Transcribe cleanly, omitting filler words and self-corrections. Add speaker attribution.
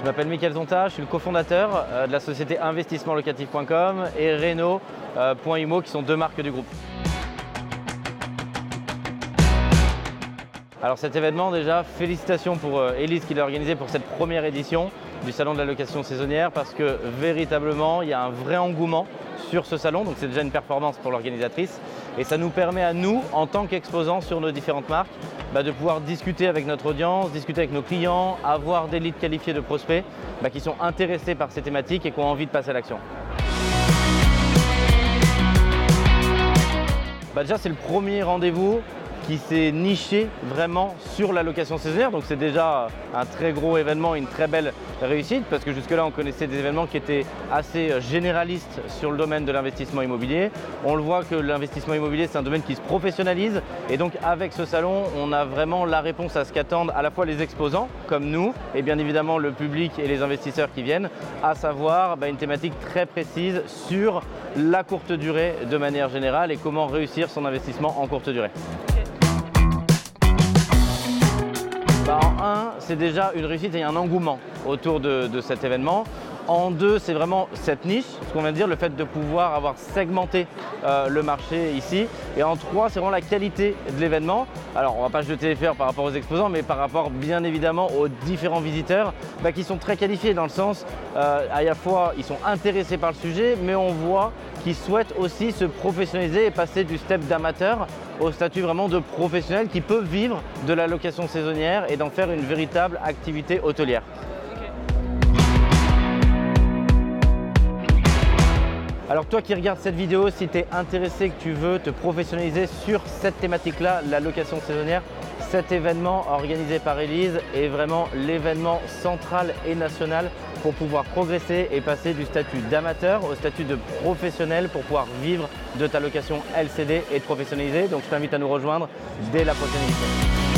Speaker 1: m'appelle Mickaël Zonta, je suis le cofondateur de la société investissementlocatif.com et Reno.imo qui sont deux marques du groupe. Alors cet événement déjà, félicitations pour Elise qui l'a organisé pour cette première édition du salon de la location saisonnière parce que véritablement il y a un vrai engouement sur ce salon, donc c'est déjà une performance pour l'organisatrice et ça nous permet à nous, en tant qu'exposants sur nos différentes marques, de pouvoir discuter avec notre audience, discuter avec nos clients, avoir des leads qualifiés de prospects qui sont intéressés par ces thématiques et qui ont envie de passer à l'action. Déjà c'est le premier rendez-vous qui s'est niché vraiment sur la location saisonnière. Donc c'est déjà un très gros événement, une très belle réussite parce que jusque-là on connaissait des événements qui étaient assez généralistes sur le domaine de l'investissement immobilier. On le voit que l'investissement immobilier c'est un domaine qui se professionnalise et donc avec ce salon on a vraiment la réponse à ce qu'attendent à la fois les exposants comme nous et bien évidemment le public et les investisseurs qui viennent, à savoir une thématique très précise sur la courte durée de manière générale et comment réussir son investissement en courte durée. En un, c'est déjà une réussite et un engouement autour de cet événement. En deux, c'est vraiment cette niche, ce qu'on vient de dire, le fait de pouvoir avoir segmenté le marché ici. Et en trois, c'est vraiment la qualité de l'événement. Alors, on ne va pas jeter les fleurs par rapport aux exposants, mais par rapport bien évidemment aux différents visiteurs qui sont très qualifiés dans le sens, à la fois, ils sont intéressés par le sujet, mais on voit qu'ils souhaitent aussi se professionnaliser et passer du step d'amateur au statut vraiment de professionnel qui peut vivre de la location saisonnière et d'en faire une véritable activité hôtelière. Alors toi qui regardes cette vidéo, si tu es intéressé, que tu veux te professionnaliser sur cette thématique-là, la location saisonnière, cet événement organisé par Elise est vraiment l'événement central et national pour pouvoir progresser et passer du statut d'amateur au statut de professionnel pour pouvoir vivre de ta location LCD et te professionnaliser. Donc je t'invite à nous rejoindre dès la prochaine édition.